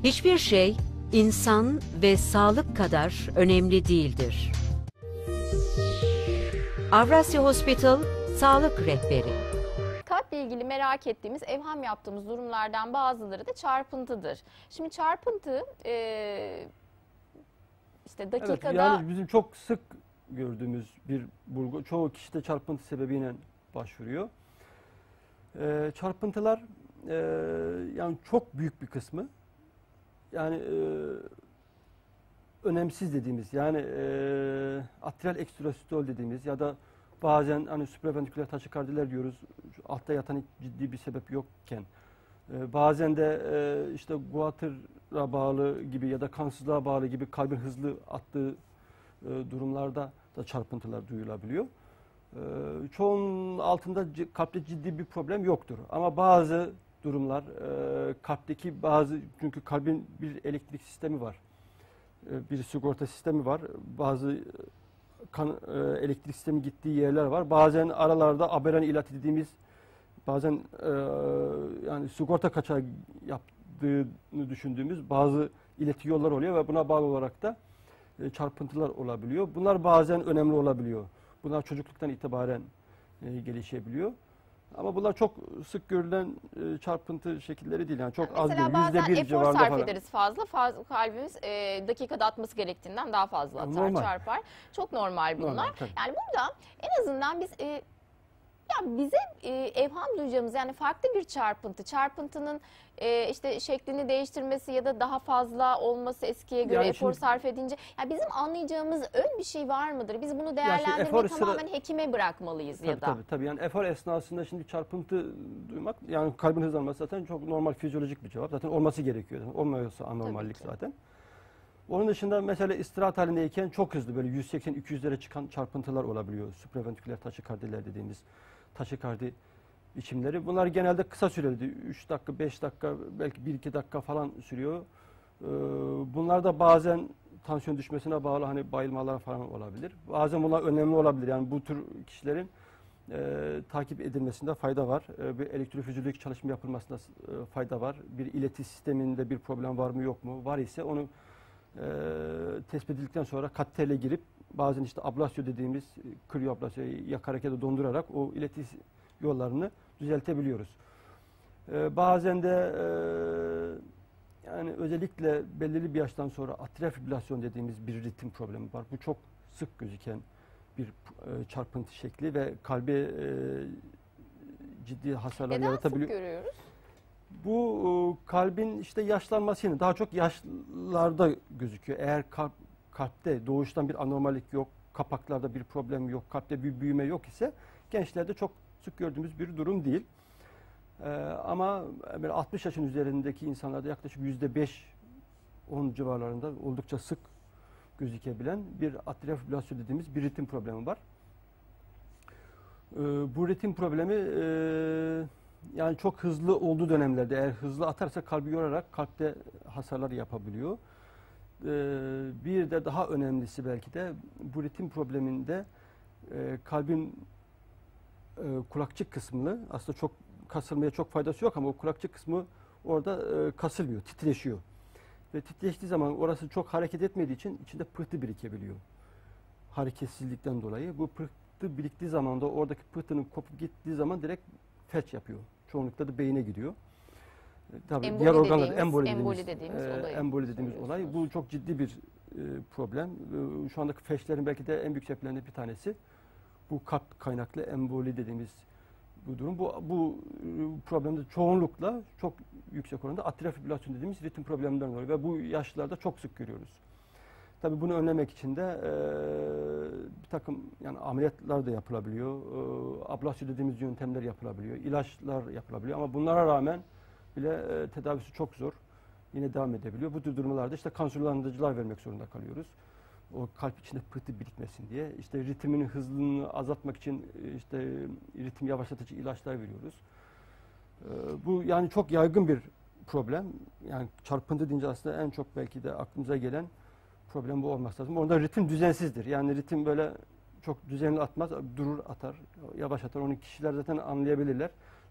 Hiçbir şey insan ve sağlık kadar önemli değildir. Avrasya Hospital Sağlık Rehberi. Kalple ilgili merak ettiğimiz, evham yaptığımız durumlardan bazıları da çarpıntıdır. Şimdi çarpıntı işte dakikada... Evet, yani bizim çok sık gördüğümüz bir bulgu. Çoğu kişi de çarpıntı sebebiyle başvuruyor. Çarpıntılar yani çok büyük bir kısmı yani önemsiz dediğimiz yani atrial ekstrasistol dediğimiz ya da bazen hani supraventriküler taşikardiler diyoruz, altta yatan ciddi bir sebep yokken bazen de işte guatıra bağlı gibi ya da kansızlığa bağlı gibi kalbin hızlı attığı durumlarda da çarpıntılar duyulabiliyor. Çoğunun altında kalpte ciddi bir problem yoktur. Ama bazı durumlar kalpteki bazı, çünkü kalbin bir elektrik sistemi var. Bir sigorta sistemi var. Bazı elektrik sistemi gittiği yerler var. Bazen aralarda aberran ilati dediğimiz bazen yani sigorta kaçağı yaptığını düşündüğümüz bazı ileti yollar oluyor ve buna bağlı olarak da çarpıntılar olabiliyor. Bunlar bazen önemli olabiliyor. Bunlar çocukluktan itibaren gelişebiliyor. Ama bunlar çok sık görülen çarpıntı şekilleri değil. Yani çok az mesela değil. bazen %1 efor civarında sarf falan. ederiz fazla dakikada dakikada atması gerektiğinden daha fazla atar, Normal. çarpar. Çok normal bunlar. Normal, yani burada en azından biz ya bize evham duyacağımız yani farklı bir çarpıntının işte şeklini değiştirmesi ya da daha fazla olması eskiye göre Yani efor şimdi, sarf edince ya bizim anlayacağımız ön bir şey var mıdır? Biz bunu değerlendirmeyi efor tamamen hekime bırakmalıyız ya da. Tabii yani efor esnasında şimdi çarpıntı duymak, yani kalbin hızlanması zaten çok normal fizyolojik bir cevap. Zaten olması gerekiyor. Olmuyorsa anormallik zaten. Onun dışında mesela istirahat halindeyken çok hızlı böyle 180-200'lere çıkan çarpıntılar olabiliyor. Supraventriküler taşikardiler dediğimiz taşikardi biçimleri. Bunlar genelde kısa süreli. 3 dakika, 5 dakika, belki 1-2 dakika falan sürüyor. Bunlar da bazen tansiyon düşmesine bağlı hani bayılmalar falan olabilir. Bazen bunlar önemli olabilir. Yani bu tür kişilerin takip edilmesinde fayda var. Bir elektrofizyolojik çalışma yapılmasında fayda var. Bir ileti sisteminde bir problem var mı yok mu? Var ise onu tespit edildikten sonra kateterle girip bazen işte ablasyon dediğimiz kriyoablasyon yakarak ya da dondurarak o ileti yollarını düzeltebiliyoruz. Bazen de yani özellikle belirli bir yaştan sonra atrial fibrilasyon dediğimiz bir ritim problemi var. Bu çok sık gözüken bir çarpıntı şekli ve kalbe ciddi hasarlar yaratabiliyor. Neden sık görüyoruz? Bu kalbin işte yaşlanmasıyla daha çok yaşlarda gözüküyor. Eğer kalpte doğuştan bir anormallik yok, kapaklarda bir problem yok, kalpte bir büyüme yok ise gençlerde çok sık gördüğümüz bir durum değil. Ama böyle 60 yaşın üzerindeki insanlarda yaklaşık %5-10 civarlarında oldukça sık gözükebilen bir atrial fibrilasyon dediğimiz bir ritim problemi var. Bu ritim problemi yani çok hızlı olduğu dönemlerde eğer hızlı atarsa kalbi yorarak kalpte hasarlar yapabiliyor. Bir de daha önemlisi belki de bu ritim probleminde kalbin kulakçık kısmını aslında çok kasılmaya çok faydası yok ama o kulakçık kısmı orada kasılmıyor, titreşiyor. Ve titreştiği zaman orası çok hareket etmediği için içinde pıhtı birikebiliyor. Hareketsizlikten dolayı. Bu pıhtı biriktiği zaman da oradaki pıhtının kopup gittiği zaman direkt felç yapıyor. Çoğunlukla da beyine gidiyor. Tabii Emboli diğer organlar emboli dediğimiz olay. Bu çok ciddi bir problem. Şu andaki felçlerin belki de en büyük sebeplerinden bir tanesi bu kalp kaynaklı emboli dediğimiz bu durum. Bu problemde çoğunlukla çok yüksek oranda atrial fibrilasyon dediğimiz ritim probleminden oluyor ve bu yaşlılarda çok sık görüyoruz. Tabii bunu önlemek için de bir takım yani ameliyatlar da yapılabiliyor. Ablasyon dediğimiz yöntemler yapılabiliyor. İlaçlar yapılabiliyor ama bunlara rağmen bile tedavisi çok zor. Yine devam edebiliyor. Bu tür durumlarda işte kan sulandırıcılar vermek zorunda kalıyoruz. O kalp içinde pıhtı birikmesin diye. İşte ritminin hızını azaltmak için işte ritim yavaşlatıcı ilaçlar veriyoruz. Bu yani çok yaygın bir problem. Yani çarpıntı deyince aslında en çok belki de aklımıza gelen problem bu olması lazım. Orada ritim düzensizdir. Yani ritim böyle çok düzenli atmaz, durur atar, yavaş atar. Onu kişiler zaten anlayabilirler.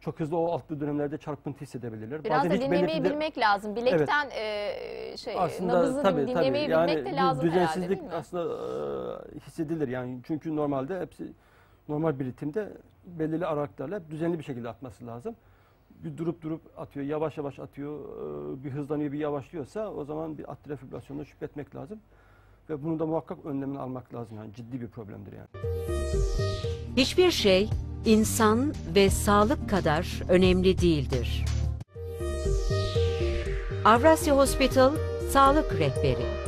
çok hızlı o altlı dönemlerde çarpıntı hissedebilirler. Biraz Bazen da hiç dinlemeyi belirtide- bilmek lazım. Bilekten nabızı dinlemeyi bilmek de lazım herhalde, düzensizlik değil mi? aslında hissedilir yani, çünkü normalde hepsi normal bir ritimde belirli aralıklarla hep düzenli bir şekilde atması lazım. Bir durup atıyor, yavaş yavaş atıyor, bir hızlanıyor, bir yavaşlıyorsa o zaman bir atrial fibrilasyonuna şüphetmek lazım. Ve bunu da muhakkak önlemini almak lazım, yani ciddi bir problemdir yani. Hiçbir şey insan ve sağlık kadar önemli değildir. Avrasya Hospital Sağlık Rehberi